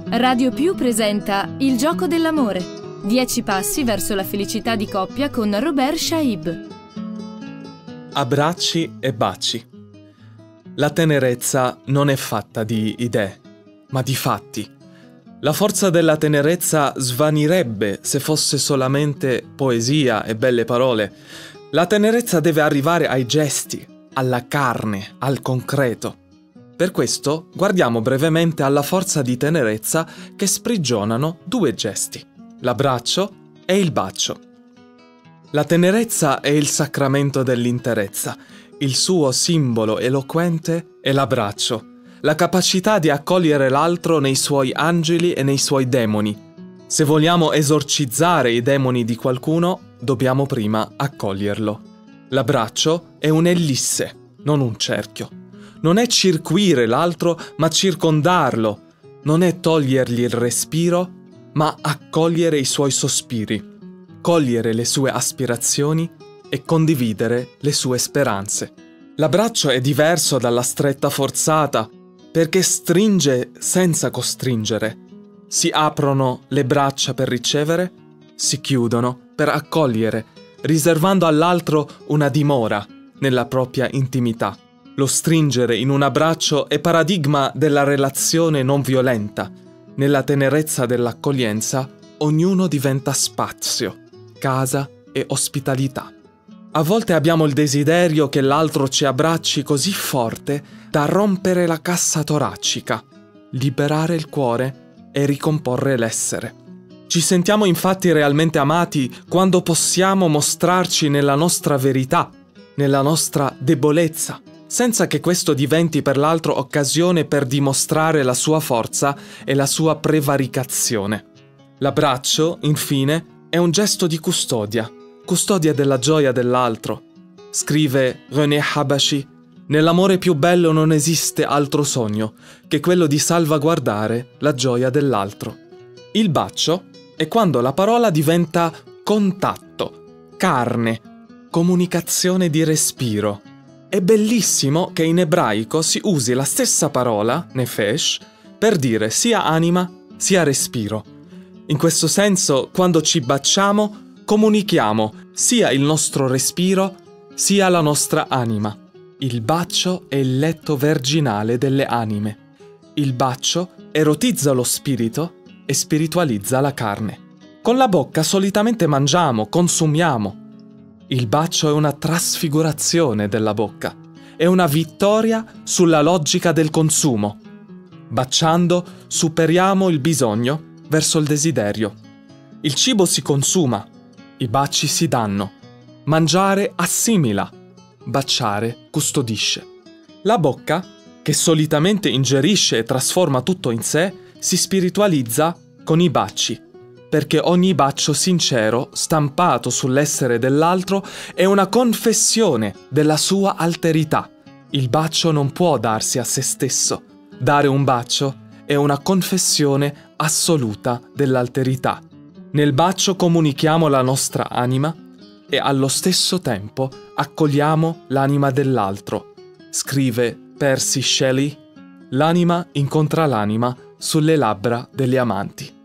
Radio Più presenta Il gioco dell'amore. 10 passi verso la felicità di coppia con Robert Shaib. Abbracci e baci. La tenerezza non è fatta di idee, ma di fatti. La forza della tenerezza svanirebbe se fosse solamente poesia e belle parole. La tenerezza deve arrivare ai gesti, alla carne, al concreto. Per questo guardiamo brevemente alla forza di tenerezza che sprigionano due gesti, l'abbraccio e il bacio. La tenerezza è il sacramento dell'interezza. Il suo simbolo eloquente è l'abbraccio, la capacità di accogliere l'altro nei suoi angeli e nei suoi demoni. Se vogliamo esorcizzare i demoni di qualcuno, dobbiamo prima accoglierlo. L'abbraccio è un'ellisse, non un cerchio. Non è circuire l'altro, ma circondarlo. Non è togliergli il respiro, ma accogliere i suoi sospiri, cogliere le sue aspirazioni e condividere le sue speranze. L'abbraccio è diverso dalla stretta forzata, perché stringe senza costringere. Si aprono le braccia per ricevere, si chiudono per accogliere, riservando all'altro una dimora nella propria intimità. Lo stringere in un abbraccio è paradigma della relazione non violenta. Nella tenerezza dell'accoglienza, ognuno diventa spazio, casa e ospitalità. A volte abbiamo il desiderio che l'altro ci abbracci così forte da rompere la cassa toracica, liberare il cuore e ricomporre l'essere. Ci sentiamo infatti realmente amati quando possiamo mostrarci nella nostra verità, nella nostra debolezza, senza che questo diventi per l'altro occasione per dimostrare la sua forza e la sua prevaricazione. L'abbraccio, infine, è un gesto di custodia della gioia dell'altro. Scrive René Habashi: «Nell'amore più bello non esiste altro sogno che quello di salvaguardare la gioia dell'altro». Il bacio è quando la parola diventa contatto, carne, comunicazione di respiro. È bellissimo che in ebraico si usi la stessa parola, nefesh, per dire sia anima sia respiro. In questo senso, quando ci baciamo, comunichiamo sia il nostro respiro sia la nostra anima. Il bacio è il letto virginale delle anime. Il bacio erotizza lo spirito e spiritualizza la carne. Con la bocca solitamente mangiamo, consumiamo. Il bacio è una trasfigurazione della bocca, è una vittoria sulla logica del consumo. Baciando superiamo il bisogno verso il desiderio. Il cibo si consuma, i baci si danno. Mangiare assimila, baciare custodisce. La bocca, che solitamente ingerisce e trasforma tutto in sé, si spiritualizza con i baci, perché ogni bacio sincero, stampato sull'essere dell'altro, è una confessione della sua alterità. Il bacio non può darsi a se stesso. Dare un bacio è una confessione assoluta dell'alterità. Nel bacio comunichiamo la nostra anima e allo stesso tempo accogliamo l'anima dell'altro. Scrive Percy Shelley: «L'anima incontra l'anima sulle labbra degli amanti».